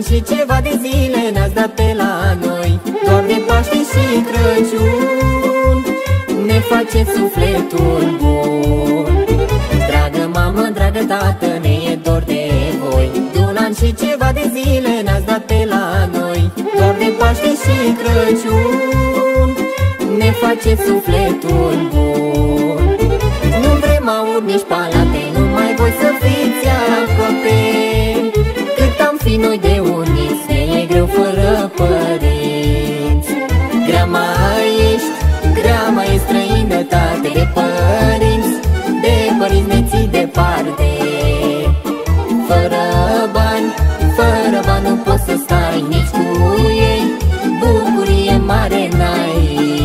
și ceva de zile n-ați dat pe la noi. Doar de Paște și Crăciun ne faceți sufletul bun. Dragă mamă, dragă tată, ne e dor de voi. De un an și ceva de zile n-ați dat pe la noi. Doar de Paște și Crăciun ne faceți sufletul bun. Nu vrem aur nici palate, numai voi să fiți aproape. Cât am fi noi de uniți, ne e greu fără părinți. Grea mai ești, grea mai e străinătate. De părinți ne ții departe. Fără bani nu poți să stai nici cu ei. Bucurie mare n-ai.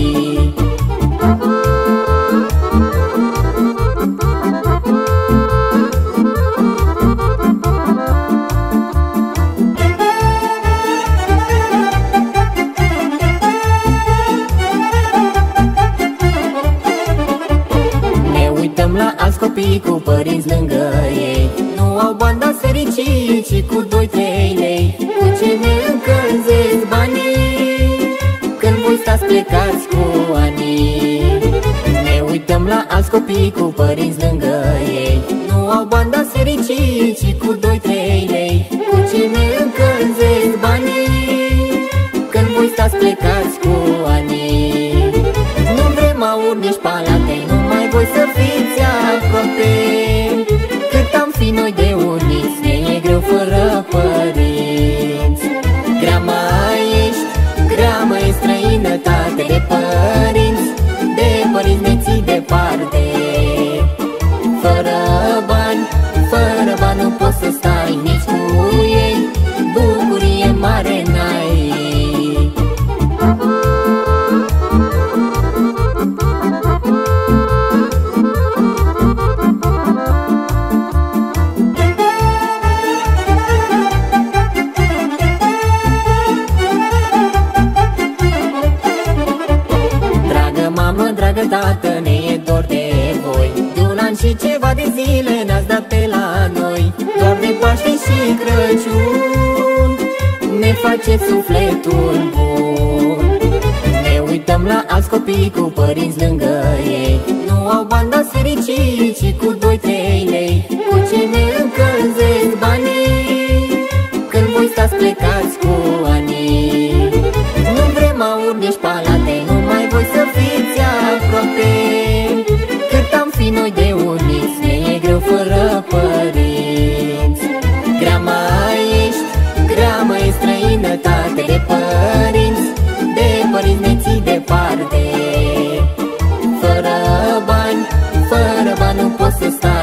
La alți copii cu părinți lângă ei, nu au bani, dar fericit și cu 2-3 lei. Cu ce ne încălzesc banii când voi stați plecați cu anii? Ne uităm la alți copii cu părinți lângă ei, nu au bani, dar fericit și cu 2-3 lei. Cu ce ne încălzesc banii când voi stați plecați cu anii? Nu vrem aur nici palate, numai voi să fiți aproape. Cât am fi noi de uniți, ne e greu fără părinți. Grea mai ești, grea mai e străinătate. De părinți ne ții departe. Fără bani nu poți să stai nici cu ei. Bucurie mare n-ai. Dragă tată, ne e dor de voi. De un an și ceva de zile n-ați dat pe la noi. Doar de Paște și Crăciun ne faceți sufletul bun. Ne uităm la alți copii cu părinți lângă ei, nu au bani, dar fericit și cu 2-3 lei. Cu ce ne încălzesc banii când voi stați plecați cu anii? Nu vrem aur nici palate, numai voi să fiți aproape. Cât am fi noi de uniți, ne e greu fără părinți. Grea mai ești, grea mai e străinătate. De părinți ne ții departe. Fără bani nu poți să stai